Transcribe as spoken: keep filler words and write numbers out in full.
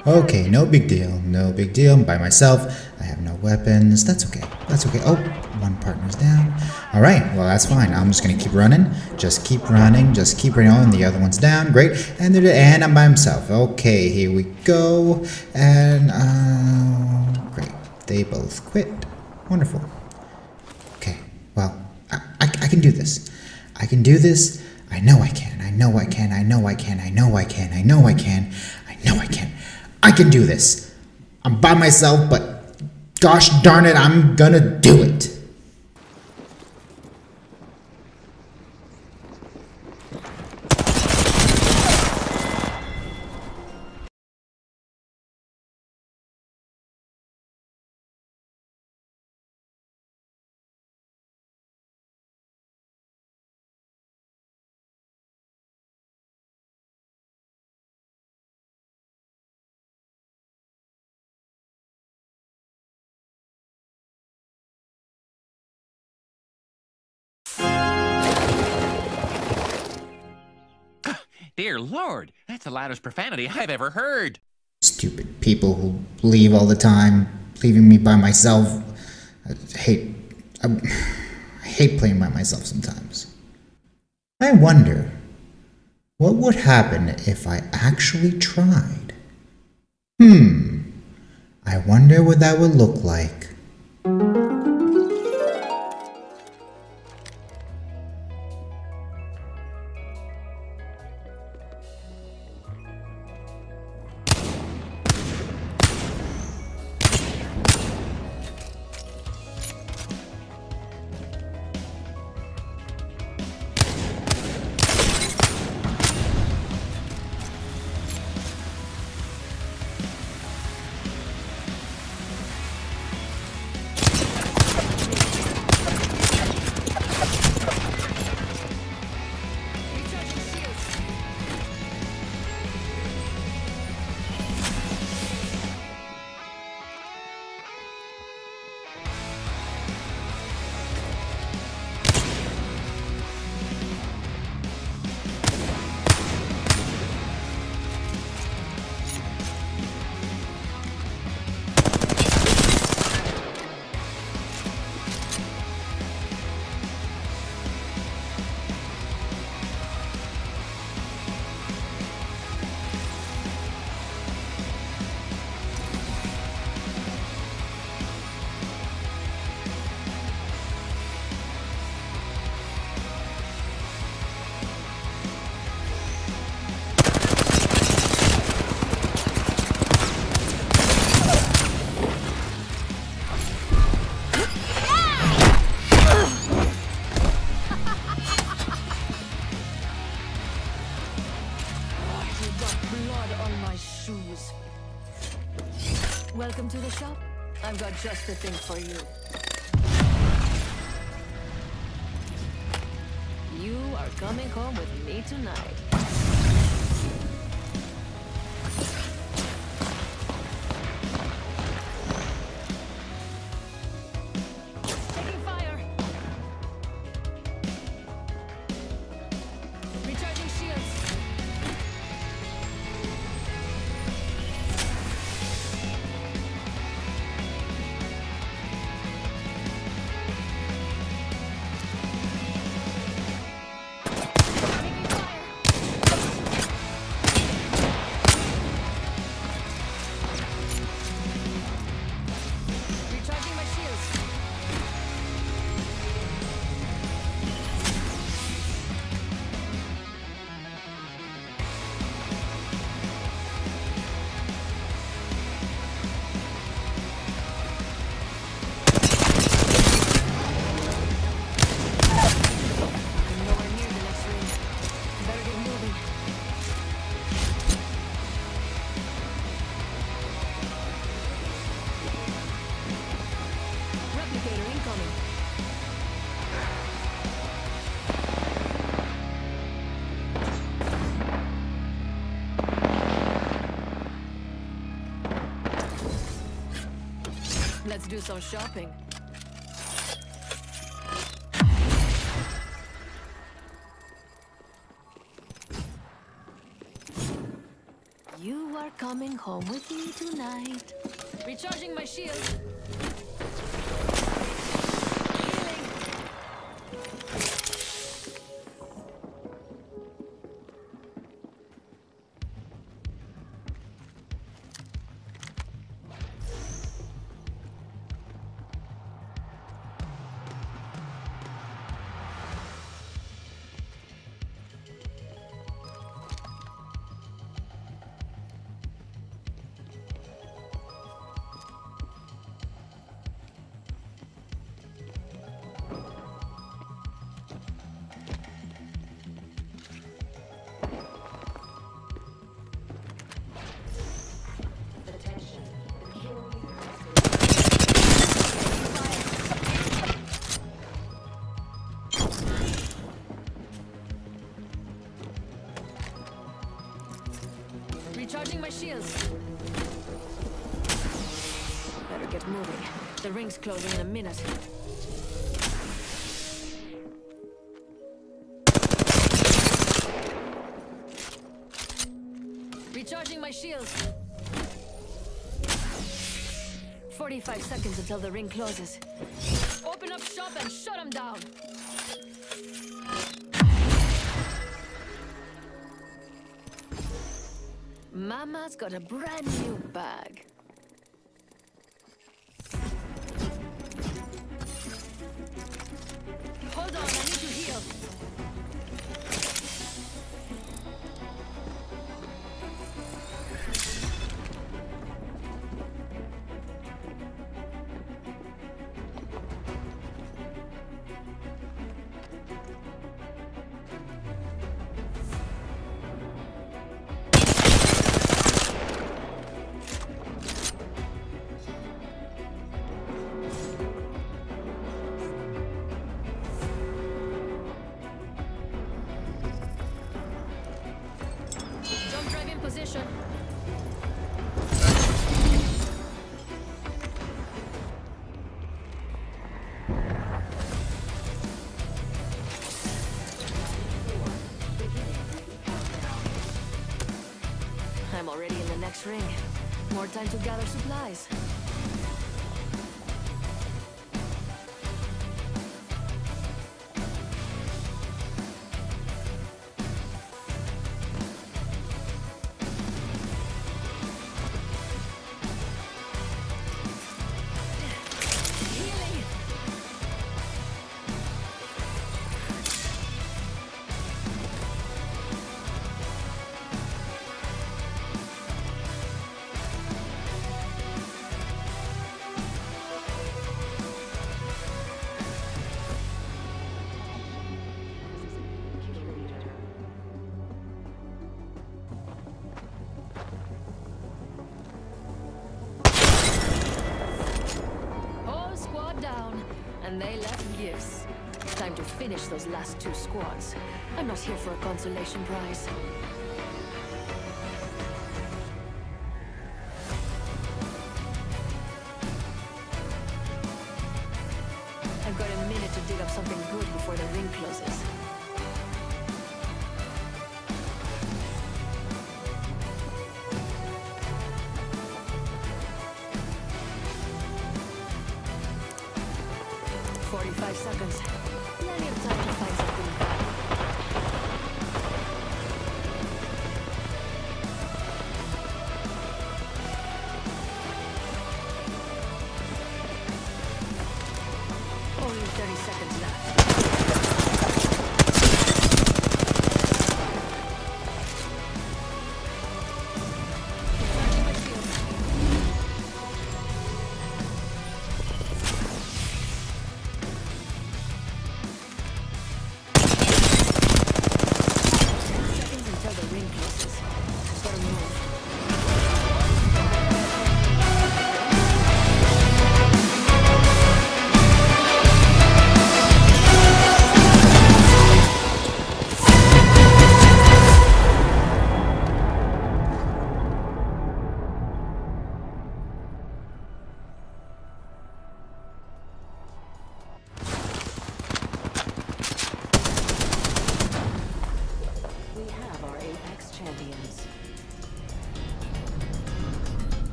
Okay, no big deal, no big deal. I'm by myself. I have no weapons. That's okay. That's okay. Oh, one partner's down. All right, well, that's fine. I'm just gonna keep running. Just keep running. Just keep running on. The other one's down. Great. And there, and I'm by myself. Okay, here we go. And uh, great. They both quit. Wonderful. Okay. Well, I, I, I can do this. I can do this. I know I can. I know I can. I know I can. I know I can. I know I can. I know I can. I can do this. I'm by myself, but gosh darn it, I'm gonna do it. Dear Lord, that's the loudest profanity I've ever heard. Stupid people who leave all the time, leaving me by myself. I hate, I, I hate playing by myself sometimes. I wonder, what would happen if I actually tried? Hmm, I wonder what that would look like. Welcome to the shop. I've got just the thing for you. You are coming home with me tonight. Taking fire. Recharging shields. Let's do some shopping. You are coming home with me tonight. Recharging my shield. Healing. Recharging my shields. Better get moving. The ring's closing in a minute. Recharging my shields. forty-five seconds until the ring closes. Open up shop and shut them down. Mama's got a brand new bag. Hold on, I need to heal. Position. I'm already in the next ring. More time to gather supplies. And they left gifts. Time to finish those last two squads. I'm not here for a consolation prize. I've got a minute to dig up something good before the ring closes. forty-five seconds.